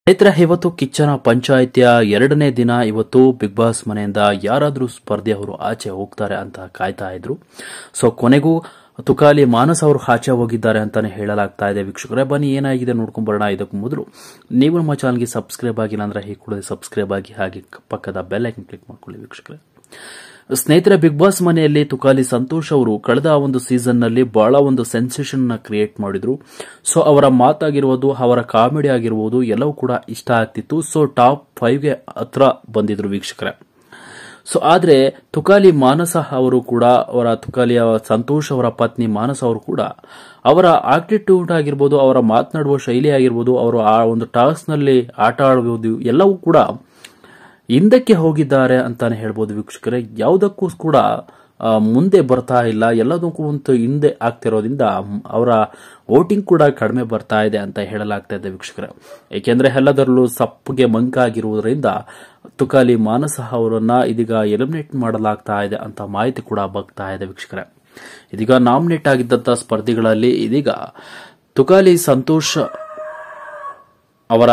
ಸ್ನೇಹಿತರೆ, ಇವತ್ತು ಕಿಚ್ಚನ ಪಂಚಾಯಿತಿಯ 2ನೇ ದಿನ. ಇವತ್ತು ಬಿಗ್ ಬಾಸ್ ಮನೆಯಿಂದ ಯಾರಾದರೂ ಸ್ಪರ್ಧೆಯವರು ಆಚೆ ಹೋಗ್ತಾರೆ ಅಂತ ಕಾಯ್ತಾ ಇದ್ರು. ಸೊ ಕೊನೆಗೂ ತುಕಾಲಿ ಮಾನಸ್ ಅವರು ಆಚೆ ಹೋಗಿದ್ದಾರೆ ಅಂತಾನೆ ಹೇಳಲಾಗ್ತಾ ಇದೆ. ವೀಕ್ಷಕರೇ, ಬನ್ನಿ ಏನಾಗಿದೆ ನೋಡ್ಕೊಂಡ್ ಬರೋಣ. ಇದಕ್ಕೂ ಮೊದಲು ನೀವು ನಮ್ಮ ಚಾನಲ್ಗೆ ಸಬ್ಸ್ಕ್ರೈಬ್ ಆಗಿಲ್ಲ ಅಂದ್ರೆ ಹೀಗೆ ಕೂಡ ಸಬ್ಸ್ಕ್ರೈಬ್ ಆಗಿ, ಹಾಗೆ ಪಕ್ಕದ ಬೆಲ್ ಐಕನ್ ಕ್ಲಿಕ್ ಮಾಡ್ಕೊಳ್ಳಿ. ವೀಕ್ಷಕರೇ, ಸ್ನೇಹಿತರೆ, ಬಿಗ್ ಬಾಸ್ ಮನೆಯಲ್ಲಿ ತುಕಾಲಿ ಸಂತೋಷ್ ಅವರು ಕಳೆದ ಒಂದು ಸೀಸನ್ ನಲ್ಲಿ ಬಹಳ ಒಂದು ಸೆನ್ಸೇಷನ್ ನ ಕ್ರಿಯೇಟ್ ಮಾಡಿದ್ರು. ಸೊ ಅವರ ಮಾತಾಗಿರುವುದು, ಅವರ ಕಾಮಿಡಿ ಆಗಿರುವುದು ಎಲ್ಲವೂ ಕೂಡ ಇಷ್ಟ ಆಗ್ತಿತ್ತು. ಸೊ ಟಾಪ್ 5ಗೆ ಹತ್ರ ಬಂದಿದ್ರು ವೀಕ್ಷಕರೇ. ಸೊ ಆದ್ರೆ ತುಕಾಲಿ ಮಾನಸ ಅವರು ಕೂಡ, ತುಕಾಲಿಯ ಸಂತೋಷ್ ಅವರ ಪತ್ನಿ ಮಾನಸ ಅವರು ಕೂಡ ಅವರ ಆಟಿಟ್ಯೂಡ್ ಆಗಿರ್ಬೋದು, ಅವರ ಮಾತನಾಡುವ ಶೈಲಿ ಆಗಿರ್ಬೋದು, ಅವರು ಆ ಒಂದು ಟಾಸ್ಕ್ ನಲ್ಲಿ ಆಟ ಆಡುವುದು ಎಲ್ಲವೂ ಕೂಡ ಹಿಂದಕ್ಕೆ ಹೋಗಿದ್ದಾರೆ ಅಂತಾನೆ ಹೇಳ್ಬೋದು ವೀಕ್ಷಕರೇ. ಯಾವುದಕ್ಕೂ ಕೂಡ ಮುಂದೆ ಬರ್ತಾ ಇಲ್ಲ, ಎಲ್ಲದಕ್ಕೂ ಒಂದು ಹಿಂದೆ ಆಗ್ತಿರೋದ್ರಿಂದ ಅವರ ವೋಟಿಂಗ್ ಕೂಡ ಕಡಿಮೆ ಬರ್ತಾ ಇದೆ ಅಂತ ಹೇಳಲಾಗ್ತಾ ಇದೆ ವೀಕ್ಷಕರೇ. ಏಕೆಂದ್ರೆ ಎಲ್ಲದರಲ್ಲೂ ಸಪ್ಪಗೆ ಮಂಕಾಗಿರುವುದರಿಂದ ತುಕಾಲಿ ಮಾನಸ ಅವರನ್ನ ಇದೀಗ ಎಲಿಮಿನೇಟ್ ಮಾಡಲಾಗ್ತಾ ಇದೆ ಅಂತ ಮಾಹಿತಿ ಕೂಡ ಬರ್ತಾ ಇದೆ ವೀಕ್ಷಕರೇ. ಇದೀಗ ನಾಮಿನೇಟ್ ಆಗಿದ್ದಂತ ಸ್ಪರ್ಧಿಗಳಲ್ಲಿ ಇದೀಗ ತುಕಾಲಿ ಸಂತೋಷ್ ಅವರ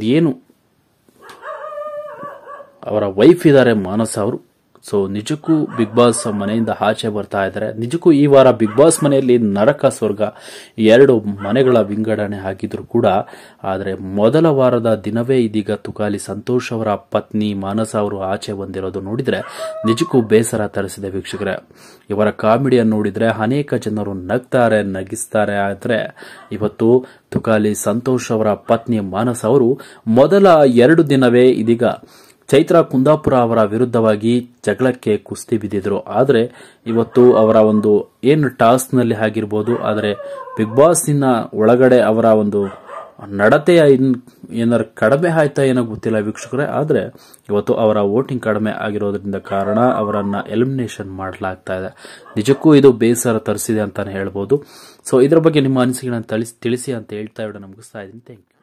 ಅವರ ವೈಫ್ ಇದ್ದಾರೆ ಮಾನಸ ಅವರು. ಸೊ ನಿಜಕ್ಕೂ ಬಿಗ್ ಬಾಸ್ ಮನೆಯಿಂದ ಆಚೆ ಬರ್ತಾ ಇದ್ದಾರೆ. ನಿಜಕ್ಕೂ ಈ ವಾರ ಬಿಗ್ ಬಾಸ್ ಮನೆಯಲ್ಲಿ ನರಕ ಸ್ವರ್ಗ 2 ಮನೆಗಳ ವಿಂಗಡಣೆ ಆಗಿದ್ರು ಕೂಡ, ಆದರೆ ಮೊದಲ ವಾರದ ದಿನವೇ ಇದೀಗ ತುಕಾಲಿ ಸಂತೋಷ್ ಅವರ ಪತ್ನಿ ಮಾನಸ ಅವರು ಆಚೆ ಬಂದಿರೋದು ನೋಡಿದ್ರೆ ನಿಜಕ್ಕೂ ಬೇಸರ ತರಿಸಿದೆ ವೀಕ್ಷಕರೇ. ಇವರ ಕಾಮಿಡಿಯನ್ನು ನೋಡಿದ್ರೆ ಅನೇಕ ಜನರು ನಗ್ತಾರೆ, ನಗಿಸ್ತಾರೆ. ಆದರೆ ಇವತ್ತು ತುಕಾಲಿ ಸಂತೋಷ್ ಅವರ ಪತ್ನಿ ಮಾನಸ ಅವರು ಮೊದಲ 2 ದಿನವೇ ಇದೀಗ ಚೈತ್ರ ಕುಂದಾಪುರ ಅವರ ವಿರುದ್ಧವಾಗಿ ಜಗಳಕ್ಕೆ ಕುಸ್ತಿ ಬಿದ್ದಿದ್ರು. ಆದರೆ ಇವತ್ತು ಅವರ ಒಂದು ಟಾಸ್ಕ್ ನಲ್ಲಿ ಆಗಿರ್ಬೋದು, ಆದರೆ ಬಿಗ್ ಬಾಸ್ ಒಳಗಡೆ ಅವರ ಒಂದು ನಡತೆಯ ಏನಾರು ಕಡಿಮೆ ಆಯ್ತಾ ಏನೋ ಗೊತ್ತಿಲ್ಲ ವೀಕ್ಷಕರೇ. ಆದರೆ ಇವತ್ತು ಅವರ ವೋಟಿಂಗ್ ಕಡಿಮೆ ಆಗಿರೋದ್ರಿಂದ ಕಾರಣ ಅವರನ್ನ ಎಲಿಮಿನೇಷನ್ ಮಾಡಲಾಗ್ತಾ ಇದೆ. ನಿಜಕ್ಕೂ ಇದು ಬೇಸರ ತರಿಸಿದೆ ಅಂತಾನೆ ಹೇಳ್ಬೋದು. ಸೊ ಇದರ ಬಗ್ಗೆ ನಿಮ್ಮ ಅನಿಸಿಕೆಗಳನ್ನು ತಿಳಿಸಿ ಅಂತ ಹೇಳ್ತಾ ಮುಗಿಸ್ತಾ ಇದ್ದೀನಿ. Thank you.